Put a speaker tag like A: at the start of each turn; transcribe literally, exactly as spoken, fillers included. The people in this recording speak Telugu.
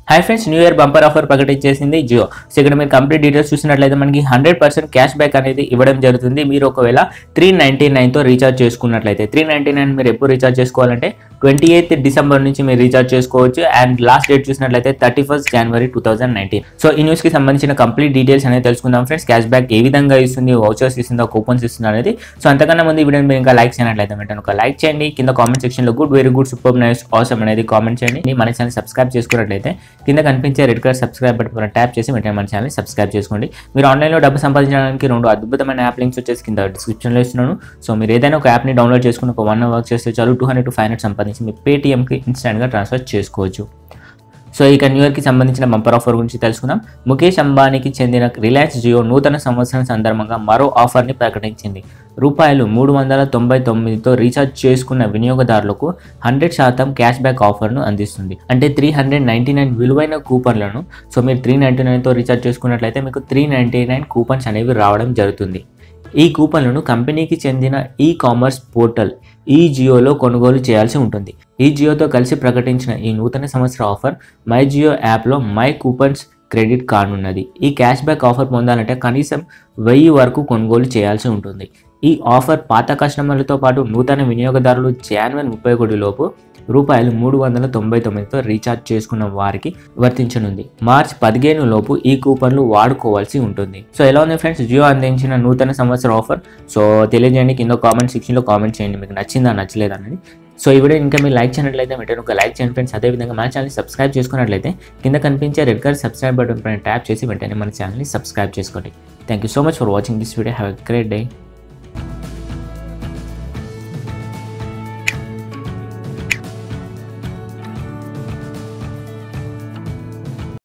A: High friends, new year bumper offer ప్రకటించేసింది జియో. సో ఇక్కడ మీరు కంప్లీట్ డీటెయిల్స్ చూసినట్లయితే మనకి హండ్రెడ్ పర్సెంట్ క్యాష్ బ్యాక్ అనేది ఇవ్వడం జరుగుతుంది. మీరు ఒకవేళ త్రీ నైన్టీ నైన్తో రీఛార్జ్ చేసుకున్నట్లయితే త్రీ నైన్టీ నైన్ మీరు ఎప్పుడు రీఛార్జ్ చేసుకోవాలంటే ట్వంటీ ఎయిత్ డిసెంబర్ నుంచి మీరు రీఛార్జ్ చేసుకోవచ్చు. అండ్ లాస్ట్ డేట్ చూసినట్లయితే thirty first January two thousand nineteen. So ఈ న్యూస్కి సంబంధించిన కంప్లీట్ డీటెయిల్స్ అనేది తెలుసుకుందాం ఫ్రెండ్స్. క్యాష్ బ్యాక్ ఏ విధంగా ఇస్తుంది, వౌచర్స్ ఇస్తుందా, కూపన్స్ ఇస్తుందా అనేది. సో అంతకన్నా ముందు ఈ వీడియోని మీరు ఇంకా లైక్ చేయనట్లయితే వెంటనే ఒక లైక్ చేయండి. కింద కామెంట్ సెక్షన్లో good, very good, super, nice, awesome అనేది కామెంట్ చేయండి. మన ఛానల్ సబ్స్క్రైబ్ చేసుకున్నట్లయితే కింద కనిపించే red colour subscribe button tap చేసి వెంటనే మన ఛానల్ సబ్స్క్రైబ్ చేసుకోండి. మీరు ఆన్లైన్లో డబ్బు సంపాదించడానికి రెండు అద్భుతమైన యాప్ లింక్స్ వచ్చేసి కింద డిస్క్రిప్షన్లో ఇస్తున్నాను. సో మీరు ఏదైనా ఒక యాప్ని డౌన్లోడ్ చేసుకుని ఒక వన్ వర్క్ చేస్తే చాలు two hundred to five hundred సంపాదించి మీ పేటీఎంకి ఇన్స్టాంట్గా ట్రాన్స్ఫర్ చేసుకోవచ్చు. సో ఇక న్యూ ఇయర్కి సంబంధించిన బంపర్ ఆఫర్ గురించి తెలుసుకుందాం. ముఖేష్ అంబానీకి చెందిన రిలయన్స్ జియో నూతన సంవత్సరం సందర్భంగా మరో ఆఫర్ని ప్రకటించింది. రూపాయలు మూడు వందల తొంభై తొమ్మిదితో రీఛార్జ్ చేసుకున్న వినియోగదారులకు హండ్రెడ్ శాతం క్యాష్ బ్యాక్ ఆఫర్ను అందిస్తుంది. అంటే త్రీ హండ్రెడ్ నైంటీ నైన్ విలువైన కూపన్లను సో మీరు త్రీ నైంటీ నైన్తో రీఛార్జ్ చేసుకున్నట్లయితే మీకు త్రీ నైంటీ నైన్ కూపన్స్ అనేవి రావడం జరుగుతుంది. ఈ కూపన్లను కంపెనీకి చెందిన ఈ కామర్స్ పోర్టల్ ఈ జియోలో కొనుగోలు చేయాల్సి ఉంటుంది. ఈ జియోతో కలిసి ప్రకటించిన ఈ నూతన సంవత్సర ఆఫర్ మై జియో యాప్లో మై కూపన్స్ క్రెడిట్ కానున్నది. ఈ క్యాష్ బ్యాక్ ఆఫర్ పొందాలంటే కనీసం వెయ్యి వరకు కొనుగోలు చేయాల్సి ఉంటుంది. ఈ ఆఫర్ పాత కస్టమర్లతో పాటు నూతన వినియోగదారులు జనవరి ముప్పై ఒకటి లోపు రూపాయలు మూడు వందల తొంభై తొమ్మిదితో రీఛార్జ్ చేసుకున్న వారికి వర్తించనుంది. మార్చ్ పదిహేను లోపు ఈ కూపన్లు వాడుకోవాల్సి ఉంటుంది. సో ఎలా ఉంది ఫ్రెండ్స్ జియో అందించిన నూతన సంవత్సర ఆఫర్? సో తెలియజేయండి, కింద కామెంట్ సెక్షన్లో కామెంట్ చేయండి మీకు నచ్చిందా నచ్చలేదా అనేది. సో ఈ వీడియో ఇంకా మీరు లైక్ చేయనట్లయితే వెంటనే ఒక లైక్ చేయండి ఫ్రెండ్స్. అదేవిధంగా మన ఛానల్ని సబ్స్క్రైబ్ చేసుకున్నట్లయితే కింద కనిపించే రెడ్ కలర్ సబ్స్క్రైబ్ బటన్ పైన ట్యాప్ చేసి వెంటనే మన ఛానల్ని సబ్స్క్రైబ్ చేసుకోండి. Thank you so much for watching this video. Have a great day.